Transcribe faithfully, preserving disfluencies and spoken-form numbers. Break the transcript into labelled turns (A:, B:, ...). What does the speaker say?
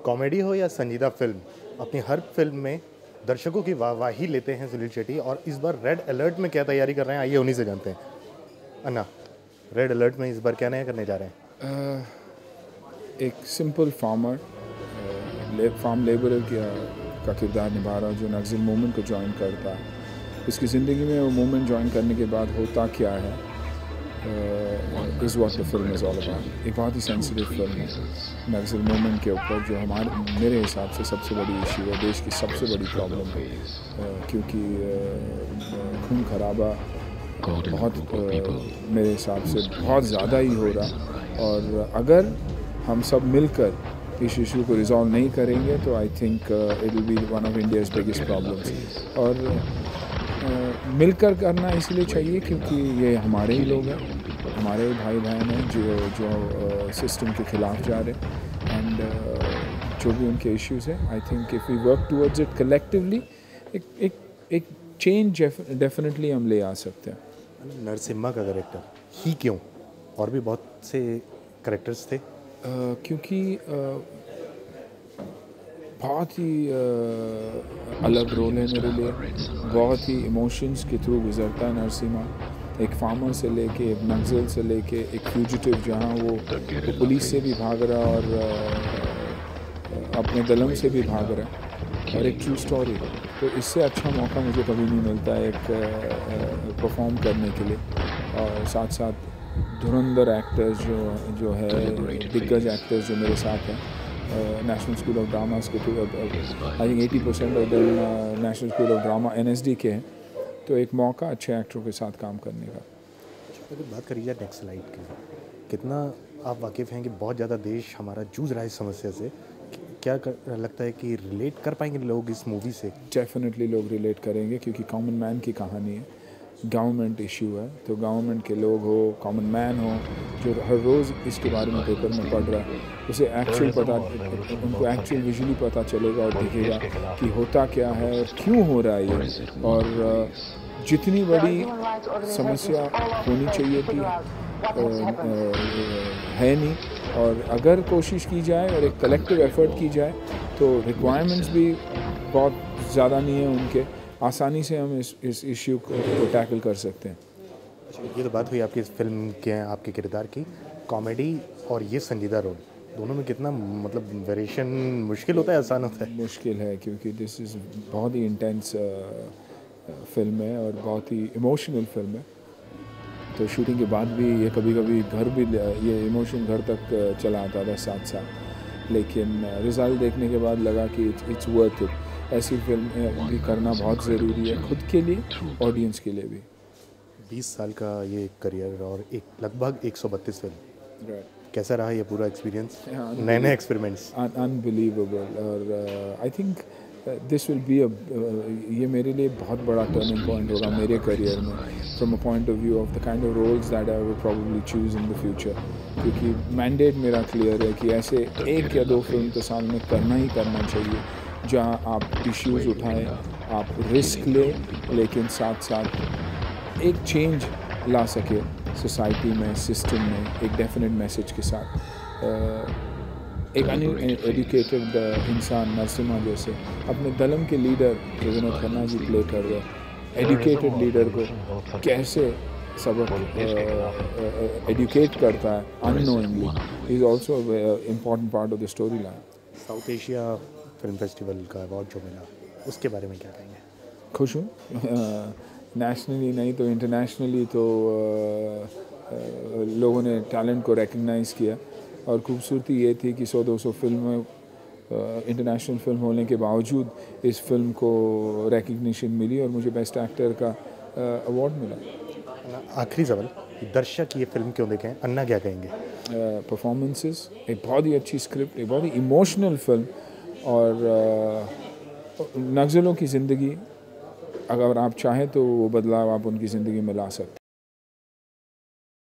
A: Comedy हो या संजीदा फिल्म, अपनी हर फिल्म में दर्शकों की वाहवाही लेते हैं सुनील शेट्टी। और इस बार रेड अलर्ट में क्या तैयारी कर रहे हैं, आइए उन्हीं से जानते हैं। अन्ना, रेड अलर्ट में इस बार क्या नया करने जा रहे हैं?
B: uh, एक सिंपल फार्मर फार्म लेबरर का किरदार निभा रहा जो नक्सल मूवमेंट को ज्वाइन करता है। उसकी ज़िंदगी में वो मूवमेंट ज्वाइन करने के बाद होता क्या है, is what the film is all about. एक बहुत ही सेंसिटिव फिल्म है नक्सल मूवमेंट के ऊपर, जो हमारे मेरे हिसाब से सबसे बड़ी इशू है, देश की सबसे बड़ी प्रॉब्लम है, uh, क्योंकि uh, खून खराबा बहुत uh, मेरे हिसाब से बहुत ज़्यादा ही हो रहा। और अगर हम सब मिलकर इस इशू को रिजॉल्व नहीं करेंगे तो I think it will be one of India's biggest problems. और uh, मिलकर करना इसलिए चाहिए क्योंकि ये हमारे ही लोग हैं, हमारे भाई बहन हैं जो जो सिस्टम uh, के ख़िलाफ़ जा रहे हैं। एंड uh, जो भी उनके इश्यूज़ हैं, I think if we work towards it collectively एक एक एक चेंज डेफिनेटली हम ले आ सकते हैं।
A: नरसिम्हा का कैरेक्टर ही क्यों, और भी बहुत से कैरेक्टर्स थे?
B: Uh, क्योंकि uh, बहुत ही uh, अलग रोल है मेरे लिए, बहुत ही इमोशंस के थ्रू गुजरता है नरसिम्हा। एक फार्मर से लेके, एक नक्सल से लेके, एक फ्यूजिटिव जहाँ वो, वो पुलिस से भी भाग रहा और uh, अपने दलम से भी भाग रहा है, और एक ट्रू स्टोरी। तो इससे अच्छा मौका मुझे कभी नहीं मिलता एक परफॉर्म uh, करने के लिए। और साथ साथ धुरंधर एक्टर्स जो जो है, दिग्गज एक्टर्स जो मेरे साथ हैं, नेशनल स्कूल ऑफ ड्रामा के through, I think eighty percent of them National School of Drama N S D के हैं। तो एक मौका अच्छे एक्टरों के साथ काम करने का।
A: अगर बात करी जाए नक्सलाइट की, कितना आप वाकिफ़ हैं कि बहुत ज़्यादा देश हमारा जूझ रहा है इस समस्या से? क्या कर, लगता है कि रिलेट कर पाएंगे लोग इस मूवी से?
B: डेफिनेटली लोग रिलेट करेंगे, क्योंकि कॉमन मैन की कहानी है, गवर्नमेंट इशू है। तो गवर्नमेंट के लोग हो, कॉमन मैन हो, जो हर रोज़ इसके बारे में पेपर में पढ़ रहा है, उसे एक्चुअल पता, उनको एक्चुअल विजुअली पता चलेगा और दिखेगा कि होता क्या है और क्यों हो रहा है ये। और जितनी बड़ी समस्या होनी चाहिए थी है नहीं, और अगर कोशिश की जाए और एक कलेक्टिव एफर्ट की जाए तो रिक्वायरमेंट्स भी बहुत ज़्यादा नहीं है उनके, आसानी से हम इस इस इश्यू को, को टैकल कर सकते हैं।
A: ये तो बात हुई आपकी इस फिल्म के आपके किरदार की। कॉमेडी और ये संजीदा रोल, दोनों में कितना मतलब वेरिएशन मुश्किल होता है, आसान होता है?
B: मुश्किल है, क्योंकि दिस इज़ बहुत ही इंटेंस फिल्म है और बहुत ही इमोशनल फिल्म है। तो शूटिंग के बाद भी ये कभी कभी घर भी, ये इमोशन घर तक चला आता था साथ साथ, लेकिन रिज़ल्ट देखने के बाद लगा कि इट्स वर्थ इट। ऐसी फिल्म भी करना बहुत ज़रूरी है, खुद के लिए, ऑडियंस के लिए भी।
A: बीस साल का ये करियर और एक लगभग एक सौ बत्तीस फिल्म,
B: राइट।
A: कैसा रहा ये पूरा एक्सपीरियंस, नए नए एक्सपेरिमेंट्स?
B: अनबिलीवेबल। और I think this will be a, ये मेरे लिए बहुत बड़ा टर्निंग पॉइंट होगा मेरे करियर में, from a point of view of the kind of roles that I will probably choose in the future. क्योंकि मैंडेट मेरा क्लियर है कि ऐसे एक या दो फिल्म तो साल में करना ही करना चाहिए, जहां आप इश्यूज़ उठाएं, आप रिस्क लें, लेकिन साथ साथ एक चेंज ला सके सोसाइटी में, सिस्टम में, एक डेफिनेट मैसेज के साथ। एक अनएजुकेटेड इंसान नरसिम्हा जैसे अपने दलम के लीडर जो विनोद खन्ना जी प्ले कर रहे हैं, एजुकेटेड लीडर को कैसे सबक एजुकेट करता है unknowingly, is also important part of the story line.
A: South Asia film festival का अवार्ड जो मिला, उसके बारे में क्या कहेंगे?
B: खुश हूँ, नेशनली नहीं तो इंटरनेशनली तो uh, uh, लोगों ने टैलेंट को रिकग्नाइज़ किया। और खूबसूरती ये थी कि सौ दो सौ फिल्म इंटरनेशनल फिल्म होने के बावजूद इस फिल्म को रिकग्निशन मिली और मुझे बेस्ट एक्टर का अवार्ड uh, मिला।
A: आखिरी सवाल, दर्शक ये फिल्म क्यों देखें, अन्ना क्या कहेंगे?
B: परफॉर्मेंसेस, uh, एक बहुत ही अच्छी स्क्रिप्ट, एक बहुत ही इमोशनल फिल्म, और uh, नक्सलों की ज़िंदगी अगर आप चाहें तो वो बदलाव आप उनकी ज़िंदगी में ला सकते हैं।